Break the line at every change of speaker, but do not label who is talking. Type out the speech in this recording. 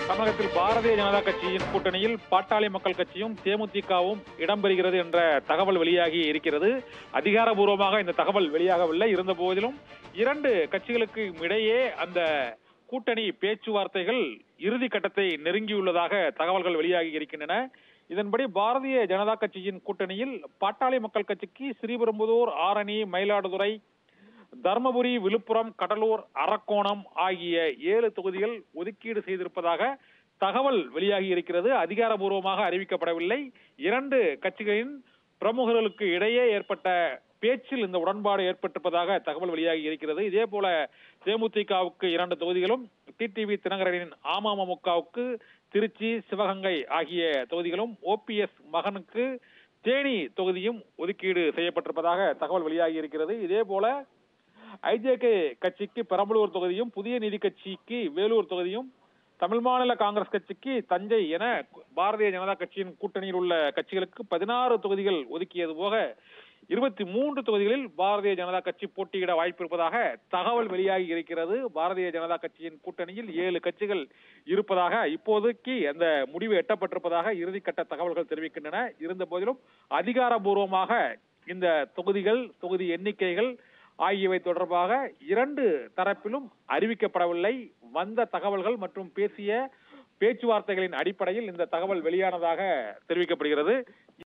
தமிழகத்தில் பாரதிய ஜனதா கட்சியின் கூட்டணியில் பாட்டாளி மக்கள் கட்சியும் தேமுதிகவும் இடம்பெறுகிறது என்ற தகவல் வெளியாகி இருக்கிறது. அதிகாரபூர்வமாக இந்த தகவல் வெளியாகவில்லை. இருந்த போதிலும் இரண்டு கட்சிகளுக்கு இடையே அந்த கூட்டணி பேச்சுவார்த்தைகள் இறுதி கட்டத்தை நெருங்கியுள்ளதாக தகவல்கள் வெளியாகி இருக்கின்றன. இதன்படி பாரதிய ஜனதா கட்சியின் கூட்டணியில் பாட்டாளி மக்கள் கட்சிக்கு ஸ்ரீபெரும்புதூர், ஆரணி, மயிலாடுதுறை, தர்மபுரி, விழுப்புரம், கடலூர், அரக்கோணம் ஆகிய 7 தொகுதிகள் ஒதுக்கீடு செய்திருப்பதாக தகவல் வெளியாகி இருக்கிறது. அதிகாரபூர்வமாக அறிவிக்கப்படவில்லை. இரண்டு கட்சிகளின் பிரமுகர்களுக்கு இடையே ஏற்பட்ட பேச்சில் இந்த உடன்பாடு ஏற்பட்டிருப்பதாக தகவல் வெளியாகி இருக்கிறது. இதே போல தேமுதிகவுக்கு 2 தொகுதிகளும், டிடிவி தினகரனின் அமமுகவுக்கு திருச்சி, சிவகங்கை ஆகிய தொகுதிகளும், ஓபிஎஸ் மகனுக்கு தேனி தொகுதியும் ஒதுக்கீடு செய்யப்பட்டிருப்பதாக தகவல் வெளியாகி இருக்கிறது. இதே போல ஐஜேகே கட்சிக்கு பெரம்பலூர் தொகுதியும், புதிய நீதி கட்சிக்கு வேலூர் தொகுதியும், தமிழ் மாநில காங்கிரஸ் கட்சிக்கு தஞ்சை என பாரதிய ஜனதா கட்சியின் கூட்டணியில் உள்ள கட்சிகளுக்கு 16 தொகுதிகள் ஒதுக்கியது போக 23 தொகுதிகளில் பாரதிய ஜனதா கட்சி போட்டியிட வாய்ப்பு இருப்பதாக தகவல் வெளியாகி இருக்கிறது. பாரதிய ஜனதா கட்சியின் கூட்டணியில் 7 கட்சிகள் இருப்பதாக இப்போதைக்கு அந்த முடிவு எட்டப்பட்டிருப்பதாக இறுதிக்கட்ட தகவல்கள் தெரிவிக்கின்றன. இருந்த போதிலும் அதிகாரபூர்வமாக இந்த தொகுதி எண்ணிக்கைகள் ஆகியவை தொடர்பாக 2 தரப்பிலும் அறிவிக்கப்படவில்லை. வந்த தகவல்கள் மற்றும் பேச்சுவார்த்தைகளின் அடிப்படையில் இந்த தகவல் வெளியானதாக தெரிவிக்கப்படுகிறது.